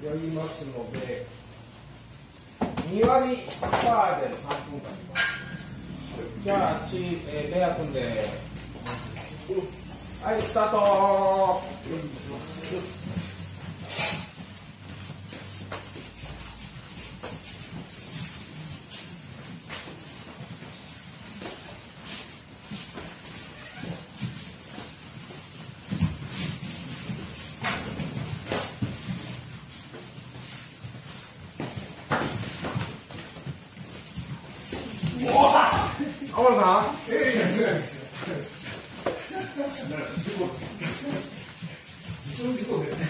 やりますので、2割スパーで3分間いきます。じゃあ、レア君で、はい、スタート。天野さん、事故で。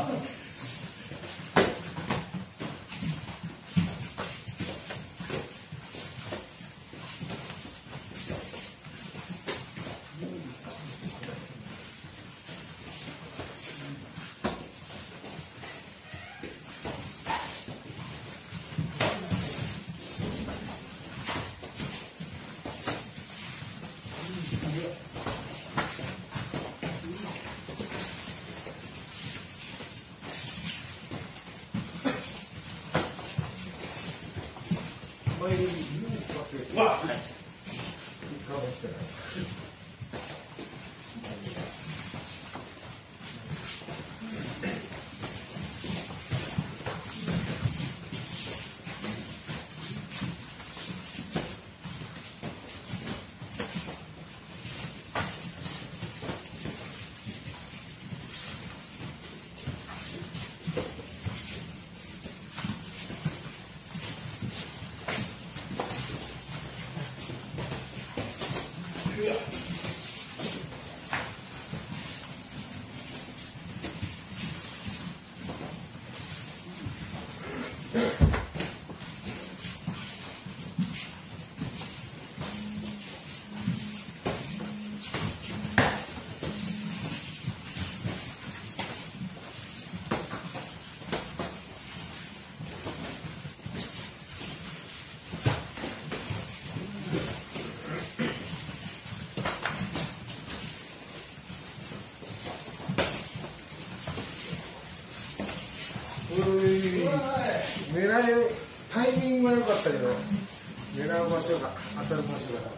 タイミングは良かったけど、狙う場所が当たる場所が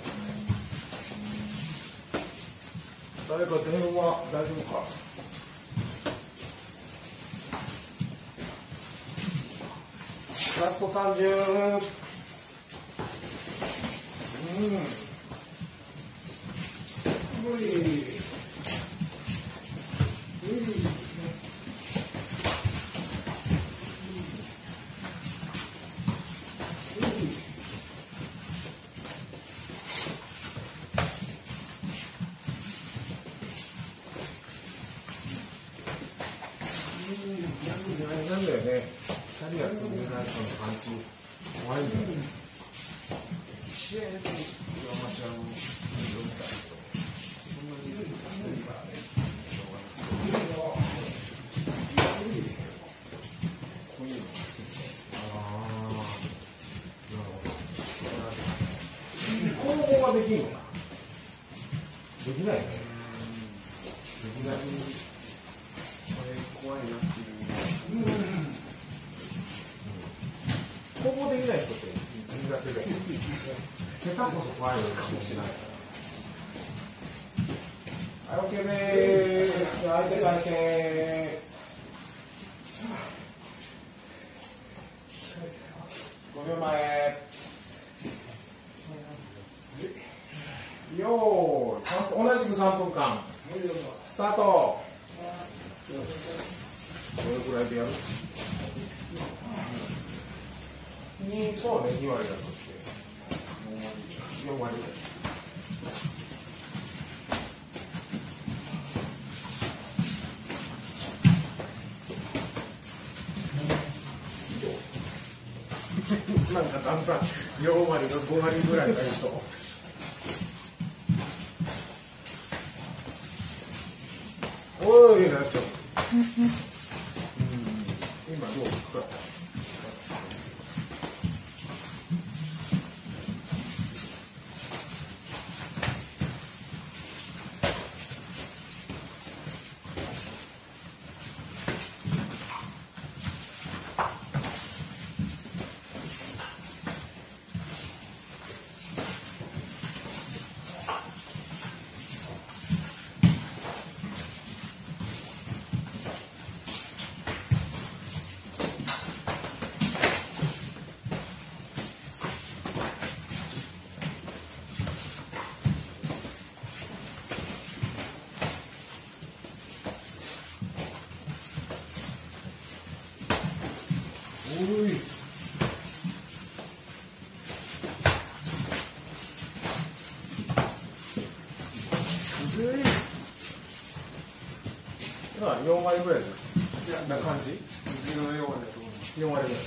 誰か電話大丈夫か。ラスト30。無理。なんだよね、キャリア積んでない人の感じ怖いんだよね。試合で山ちゃんを見たいけど、そんなに無理からね、しょうがない。こういうのが好きで、なるほど。攻防はできるのか。できないね。できない。これ怖いなっていう。攻防できない人って苦手で、下手こそ怖いのかもしれないから。はい、OK でーす。相手返せー。5秒前。よーい。同じく3分間。スタート。どれくらいでやる？そうね、2割だとして4割ぐらい。なんかだんだん4割が5割ぐらいになりそう。おい、ナイスショット。今どうですか。 4割ぐらいな感じ。 水の4割だと思います。 4割ぐらい。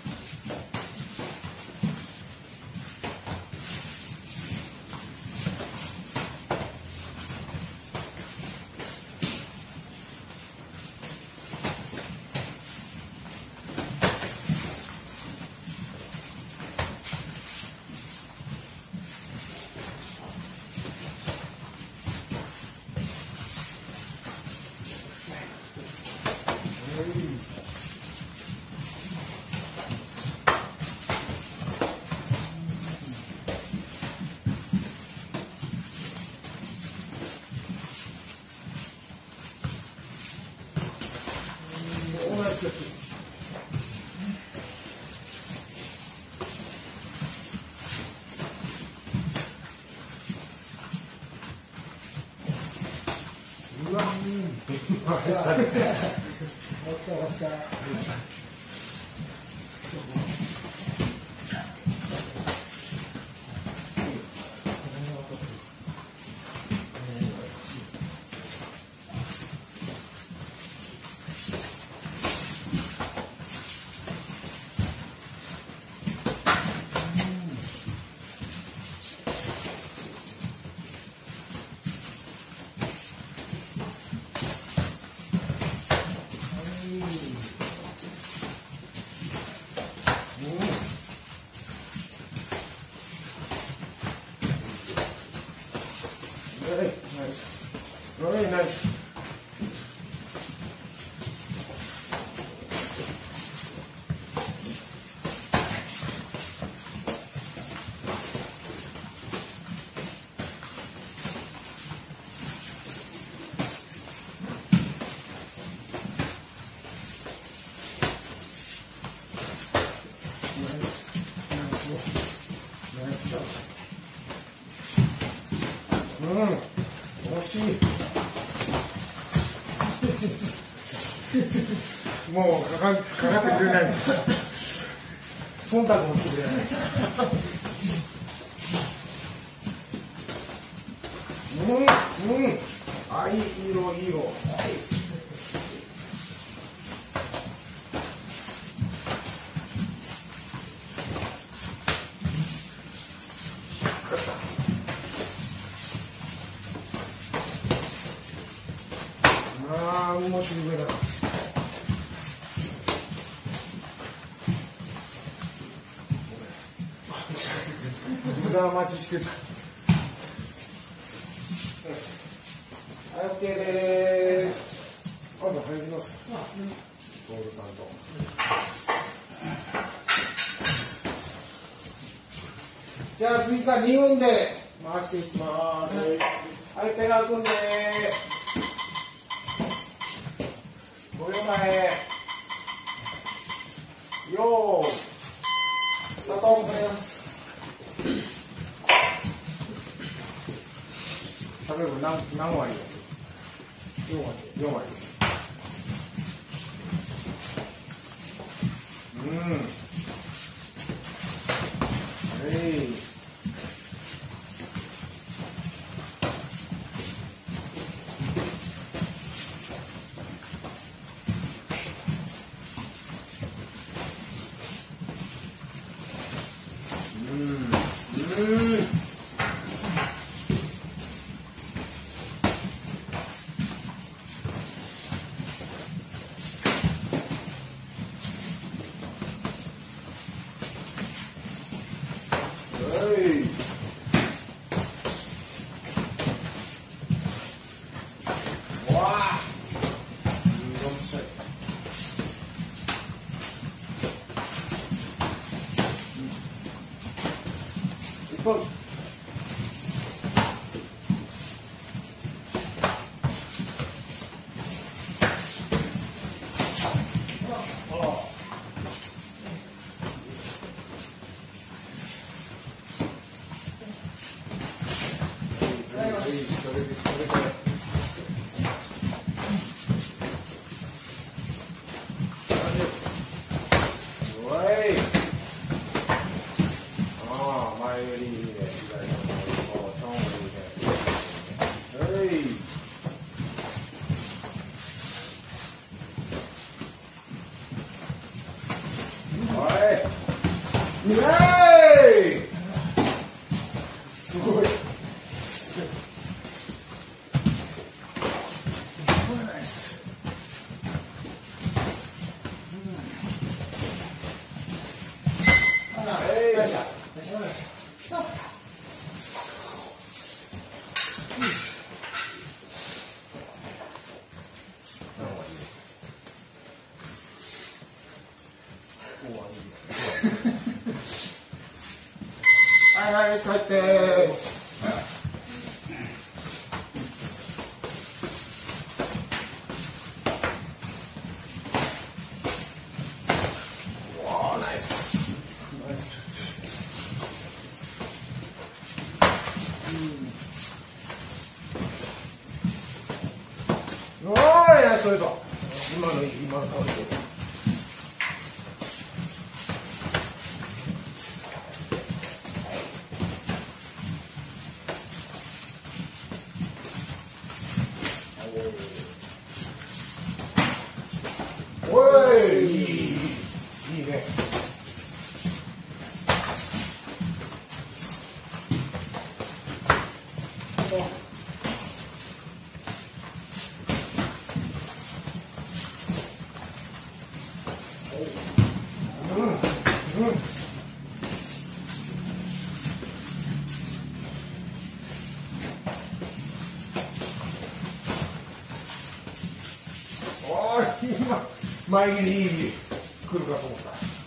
うわ、惜しい。もうかかってくれない。忖度もしてくれない。あ、いい色、いい色。面白いな。ブザー待ちしてた。はい、OK です。まず入ります。ボールさんと。じゃあ次から2分で回していきます。はい、手が組んで。5秒前。よーい。スタート。例えば何割です？ 4割。よイエーイ。すごい。はいはい、入って。わあ、ナイス。ナイス。おーい、ナイストレート。今の顔で。おい、いいね。今前切りいい来るかと思った。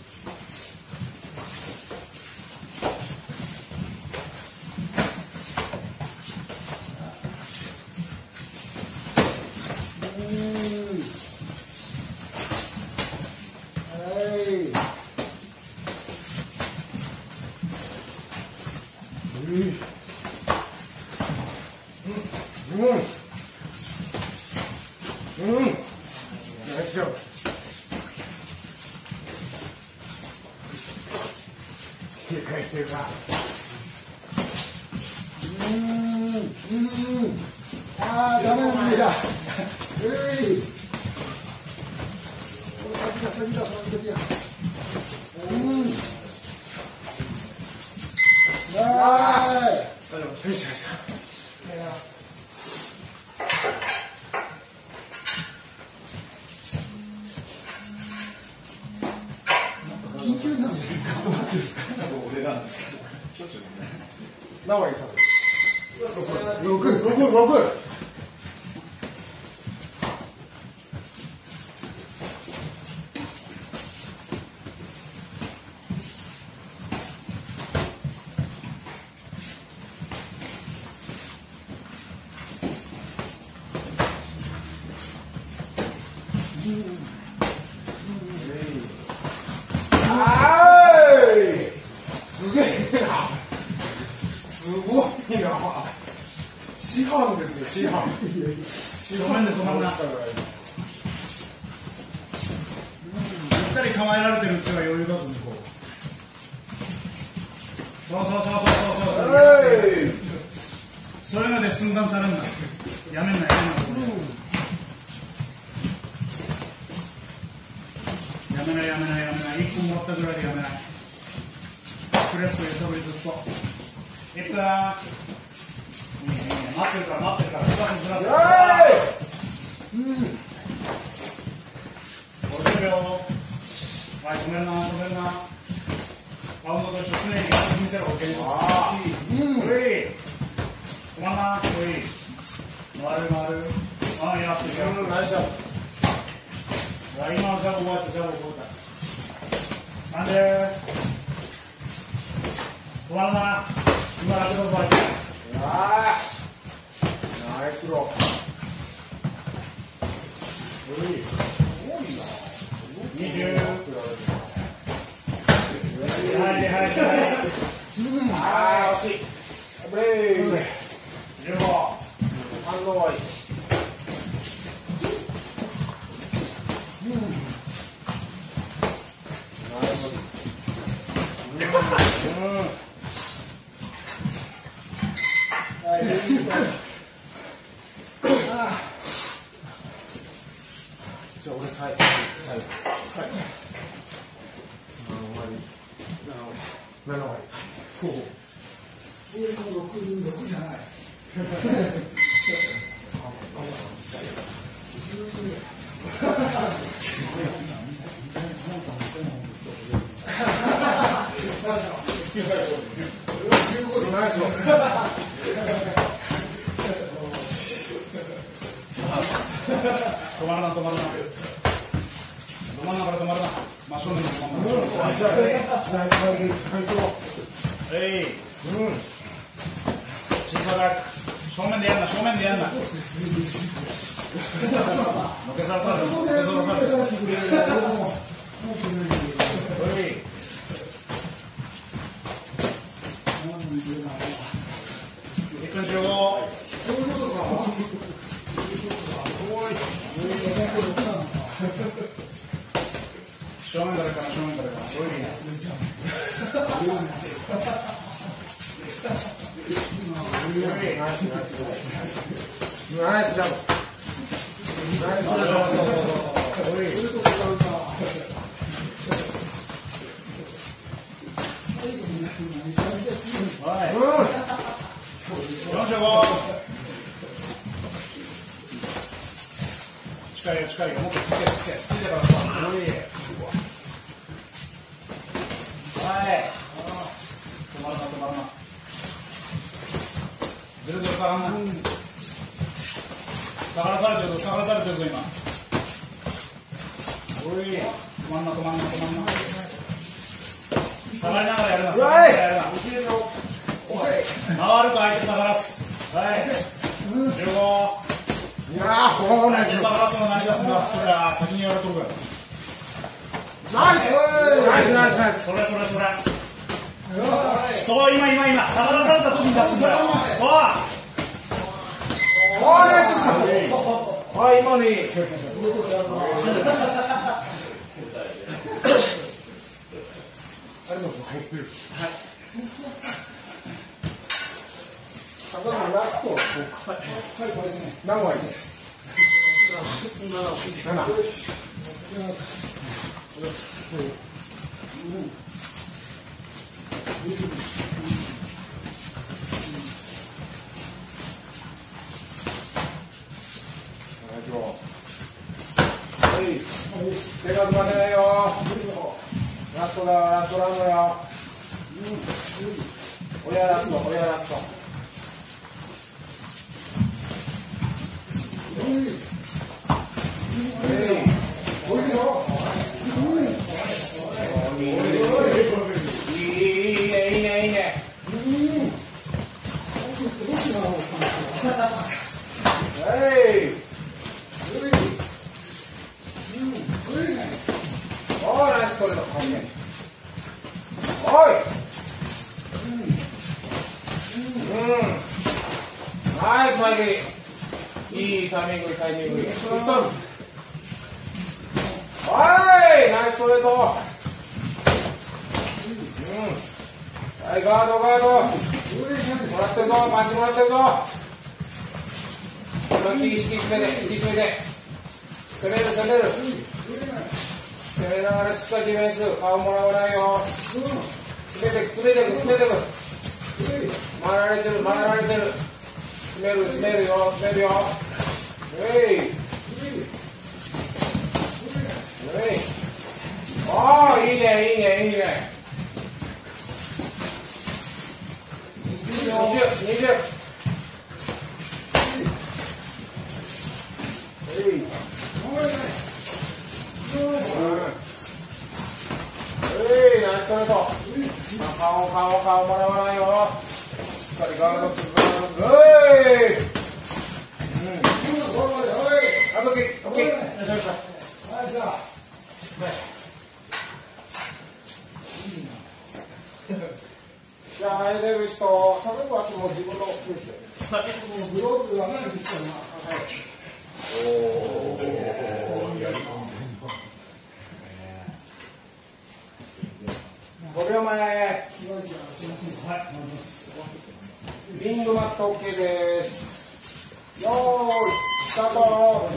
ナイスジャンプ。警戒してるか。ああ、ダメなんだ。先だ、先だ。緊急なんですけど、俺なんですけど、何割さん。6。すげえな。すごいな。師範ですよ、師範。師範で止まらしたぐらい。 ゆったり構えられてるうちは余裕だぞ、向こう。そう。そういうので寸断されるんだ。やめんな。やめない。1分終わったぐらいでやめない。プレスと揺さぶりずっと。1分。待ってるから。ずらせ。50秒。はい、止めるな。バウンドと一緒常に見せろ。止まんな。回る。ああ、やってる。 ナイスジャンプ。 今のジャブ覚えた。なんで止まらな。今楽だぞ。 ナイスロー。 20。はい。 惜しい。ブレイク。 15。 反応はいい。じゃあ俺最後。 7割。そう。 上の6じゃない。止まらな、止まらな。止まらなから止まらな。真正面に止まらな。小さく。正面でやんな、正面でやんな。のけさらされる。のけさらされる。1分15。正面からかな、正面からかな。 ナイスジャンプ。ナイスジャンプ。 はい。45。近いよ、近いよ。もっとつけ、ついてからさ。はい。止まらな、止まらな。ずるずる下がんな。下がらされてるぞ、下がらされてるぞ、今。おい。止まんな、止まんな、止まんな。下がりながらやるな、下がりながらやるな。回ると相手下がらす。はい。15。 いやー、こうね。 下がらすの何出すんだ。それは先にやるとこや。 ナイスナイスナイスナイス。 それ。そう、今。下がらされた時に出すんだよ。そう。 ナイスですか。はい、今ね。あれも入ってる。はい。ラスト何割です。7。手が止まってないよ。ラストだよ、ラストラウンドよ。親ラスト。いいね。ナイストレート。おい。ナイス前蹴り。いいタイミング。はい、ナイスストレート。はい、ガード。もらってるぞ、パンチもらってるぞ。引き締めて。攻めながらしっかりディフェンス、顔もらわないよ。詰めてく。回られてる。詰めるよ。ああ、いいね。20。ナイスストレート。顔もらわないよ。しっかりガードする。あとオッケー。じゃあ、入れる人、それはもう自分のペースで。ブロックがないできたな。5秒前。リングマット OK です。よーい、スタート。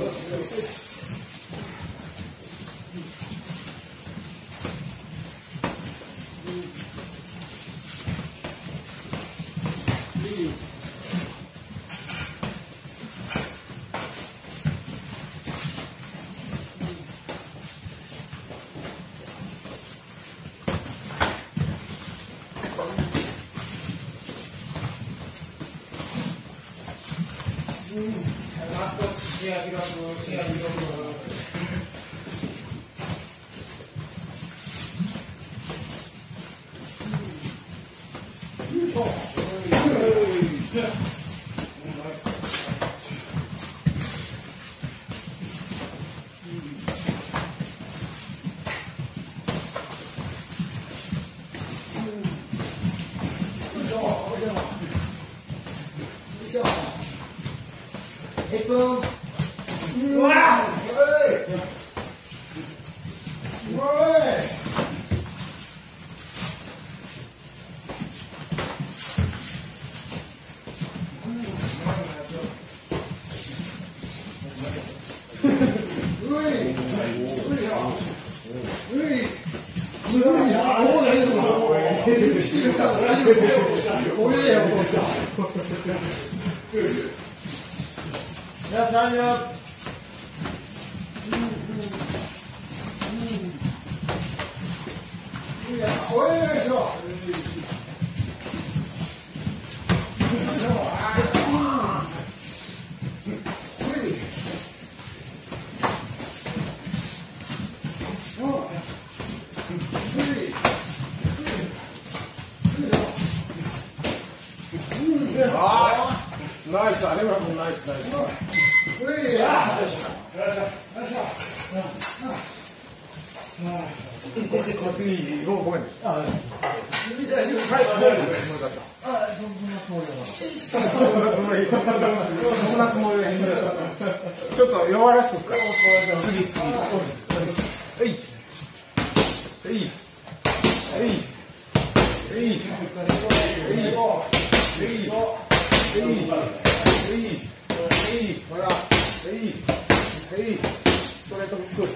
視野広く、視野広く。1分。うわ大丈夫。 ナイス、有村君ナイス、ナイス。ごめんね。ちょっと弱らしとくから。次。ストレートフック。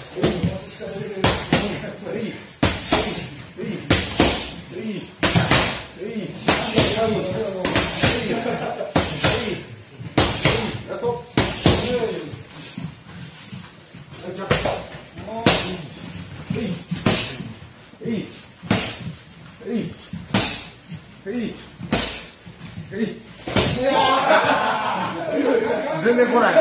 全然来ない。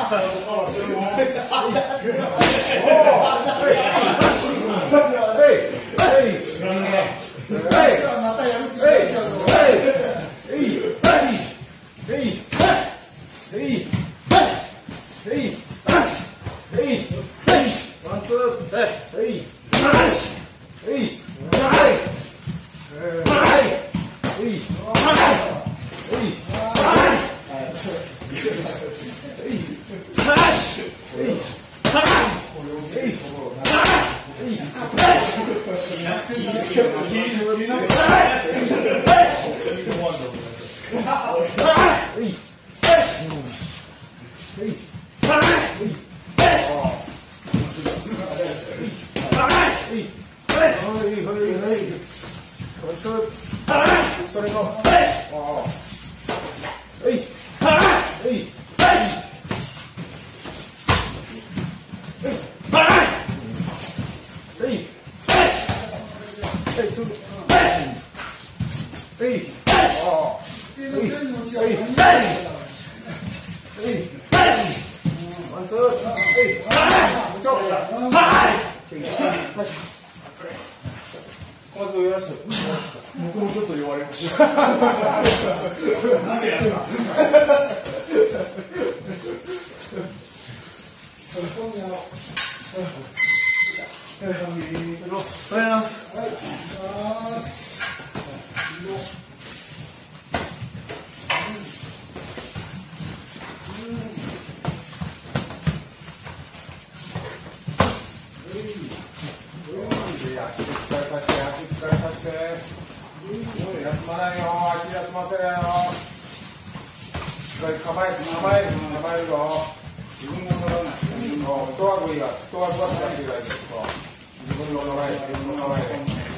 僕もちょっと言われました。なんでやるか。休まないよ、足休ませろよ。しっかり構えるよ。自分が乗らない。フットワークいいが、フットワークは使っていいがいい。自分の乗らない、自分の構えで。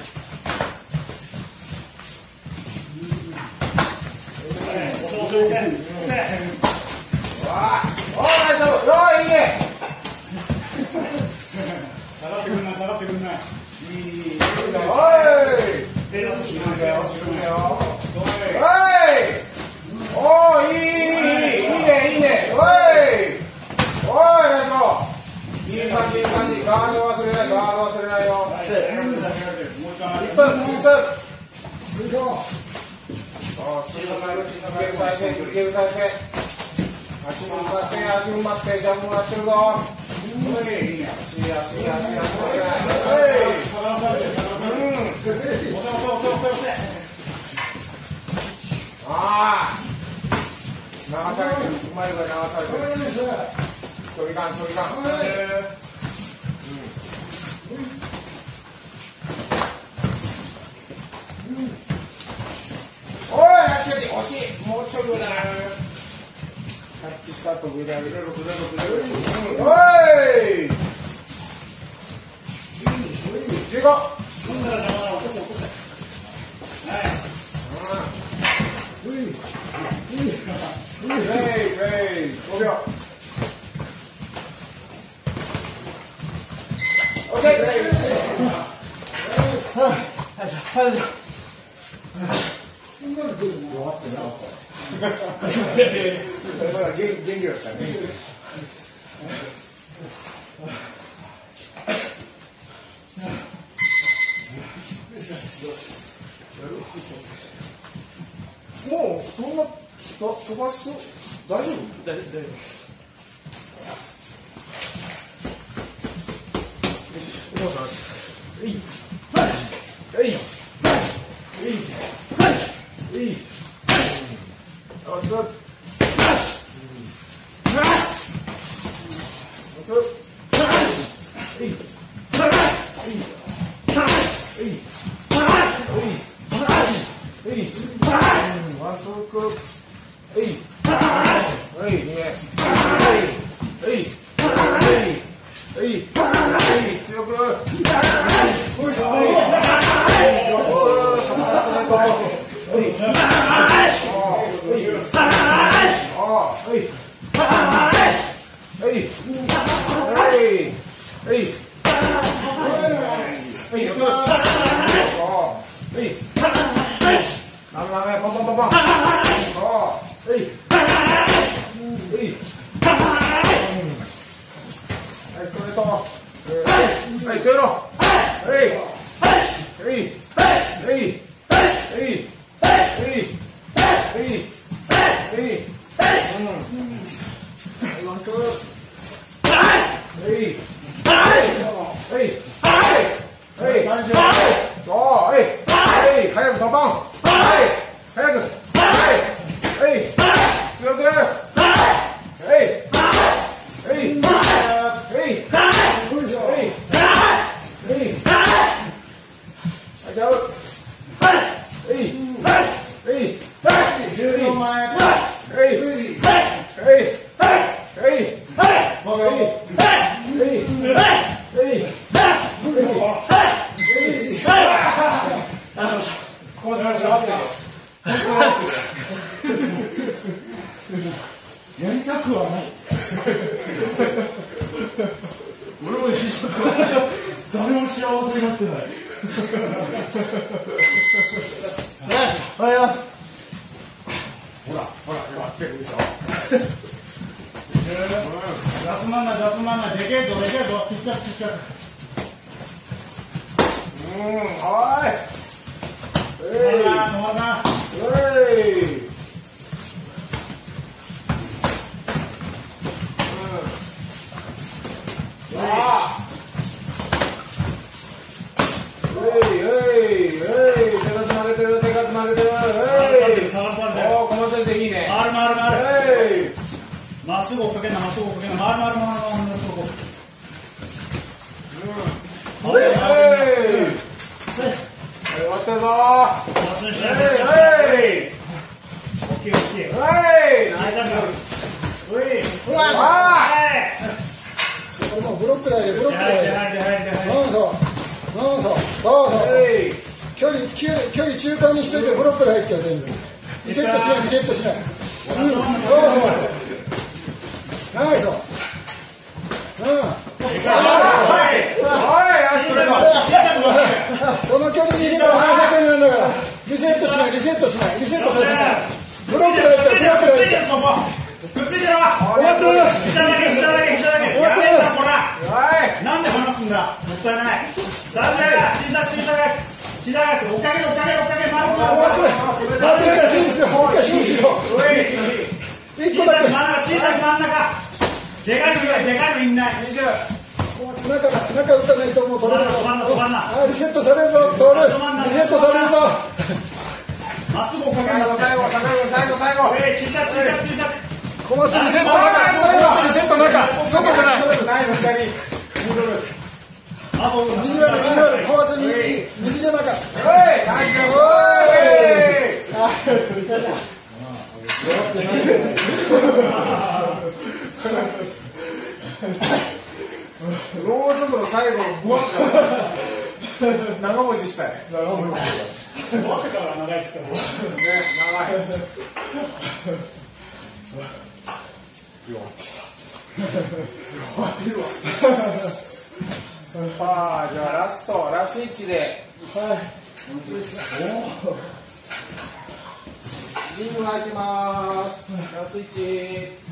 わあ、おー、大丈夫。おー、いいね。 下がってくんない、下がってくんない。 いいね。おい。いいねよ。おー、いいね。 足踏ん張って、足踏ん張って、ジャンプもらってるぞ。流されてる、うまいが流されてる。距離感。おい、惜しい、もうちょい上だな。タッチした後上で上げる。おい。15。5秒。オッケー。まだ元気だったね。もうそんな飛ばしそう？大丈夫？大丈夫。よし、お父さん。 やりたくはない。俺もやりたくはない。誰も幸せになってない。はい、ほら、やってるでしょ。 出すまんな、でけえぞ、ちっちゃく。 はい。 止まんな。 手数曲げてる。この先生いいね。 回る。まっすぐ追っかけんな、回る。 終わったぞ。 ブロックだよ。距離中間にしといてブロックで入っちゃう。全部リセットしない。長いぞ。この距離にいれば反則になるんだから。リセットしない。ブロックで入っちゃう。 くっついてろ。膝だけ。なんで離すんだ。もったいない。小さく。 木田君、追っかけ、丸 1個だけ。 小さい真ん中。でかいのいんない。 中打たないともう取れるぞ。リセットされるぞ。リセットされるぞ。 まっすぐ追っかける。 最後。 小さ小松リセット中。外じゃない。右の小松右の中。 ろうそくの最後のブワッと長持ちしたい。 終わってから長いですからね。 じゃあラスイッチで。リング開きます。ラスイッチ。